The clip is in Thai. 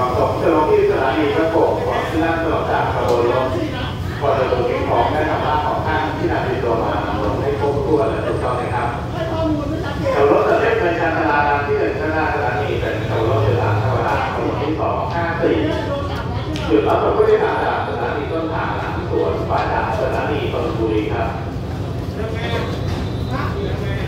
ส่งจะลงที่สถานีพระโขงก่อนที่นั่งตลอดจากขบวนรถก่อนจะลงที่ของได้ทำบ้านของท่านที่นำติดตัวมาลงให้ครบถ้วนและถูกต้องนะครับขับรถจะเล่นเป็นชานชาลาที่1ข้างหน้าสถานีเป็นขับรถโดยสารธรรมดาขบวนที่254จุดรับส่งผู้โดยสารจากสถานีต้นทางสวนฝ่ายจากสถานีธนบุรีครับ